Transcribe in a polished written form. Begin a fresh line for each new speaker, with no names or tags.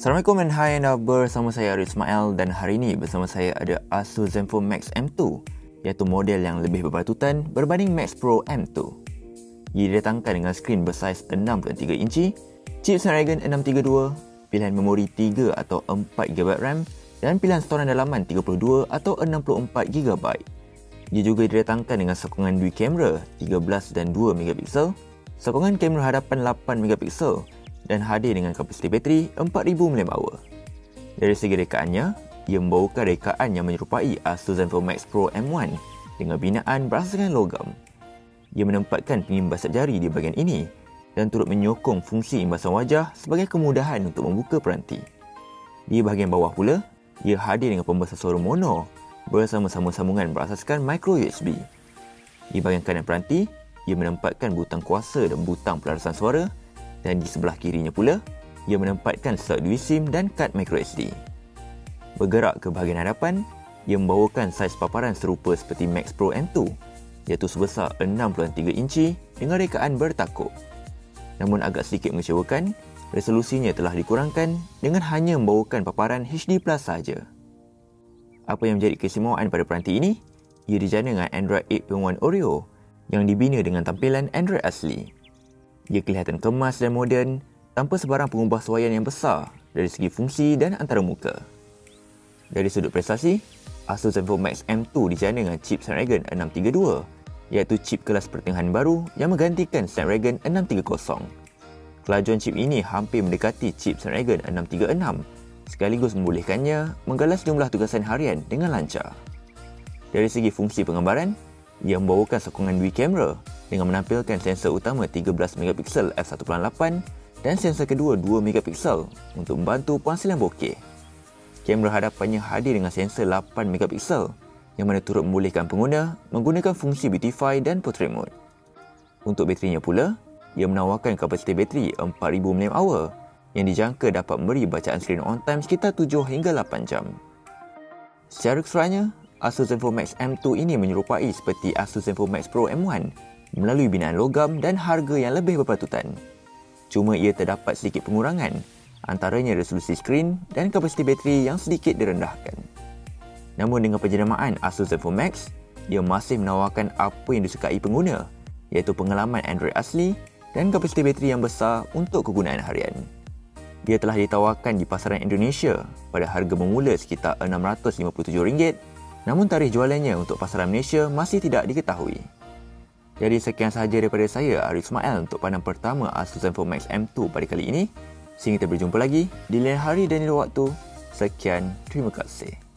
Assalamualaikum dan hai anda, bersama saya Arif Ismail dan hari ini bersama saya ada Asus ZenFone Max M2 iaitu model yang lebih berpatutan berbanding Max Pro M2. Ia didatangkan dengan skrin bersaiz 6.3 inci, chip Snapdragon 632, pilihan memori 3 atau 4GB RAM dan pilihan storan dalaman 32 atau 64GB. Ia juga didatangkan dengan sokongan dual kamera 13 dan 2MP, sokongan kamera hadapan 8MP dan hadir dengan kapasiti bateri 4000 mAh. Dari segi rekaannya, ia membawakan rekaan yang menyerupai Asus ZenFone Max Pro M1 dengan binaan berasaskan logam. Ia menempatkan pengimbas jari di bahagian ini dan turut menyokong fungsi imbasan wajah sebagai kemudahan untuk membuka peranti. Di bahagian bawah pula, ia hadir dengan pembesar suara mono bersama sambungan berasaskan micro USB. Di bahagian kanan peranti, ia menempatkan butang kuasa dan butang pelarasan suara, dan di sebelah kirinya pula, ia menempatkan slot dual-SIM dan kad microSD. Bergerak ke bahagian hadapan, ia membawakan saiz paparan serupa seperti Max Pro M2, iaitu sebesar 6.3 inci dengan rekaan bertakuk. Namun agak sedikit mengecewakan, resolusinya telah dikurangkan dengan hanya membawakan paparan HD+ sahaja. Apa yang menjadi keistimewaan pada peranti ini? Ia dijana dengan Android 8.1 Oreo yang dibina dengan tampilan Android asli. Ia kelihatan kemas dan moden tanpa sebarang pengubahsuaian yang besar dari segi fungsi dan antarmuka. Dari sudut prestasi, Asus ZenFone Max M2 dijana dengan chip Snapdragon 632, iaitu chip kelas pertengahan baru yang menggantikan Snapdragon 630. Kelajuan chip ini hampir mendekati chip Snapdragon 636, sekaligus membolehkannya menggalas jumlah tugasan harian dengan lancar. Dari segi fungsi penggambaran, ia membawakan sokongan dual kamera dengan menampilkan sensor utama 13MP f1.8 dan sensor kedua 2MP untuk membantu penghasilan bokeh. Kamera hadapannya hadir dengan sensor 8MP yang mana turut membolehkan pengguna menggunakan fungsi Beautify dan Portrait Mode. Untuk baterinya pula, ia menawarkan kapasiti bateri 4000 mAh yang dijangka dapat memberi bacaan skrin on time sekitar 7 hingga 8 jam. Secara keseluruhannya, Asus ZenFone Max M2 ini menyerupai seperti Asus ZenFone Max Pro M1 melalui binaan logam dan harga yang lebih berpatutan. Cuma ia terdapat sedikit pengurangan, antaranya resolusi skrin dan kapasiti bateri yang sedikit direndahkan. Namun dengan penjenamaan Asus ZenFone Max, ia masih menawarkan apa yang disukai pengguna, iaitu pengalaman Android asli dan kapasiti bateri yang besar untuk kegunaan harian. Ia telah ditawarkan di pasaran Indonesia pada harga bermula sekitar RM657, namun tarikh jualannya untuk pasaran Malaysia masih tidak diketahui. Jadi sekian sahaja daripada saya, Arif Ismail, untuk pandangan pertama Asus ZenFone Max M2 pada kali ini. Sehingga kita berjumpa lagi di lain hari dan di lain waktu. Sekian, terima kasih.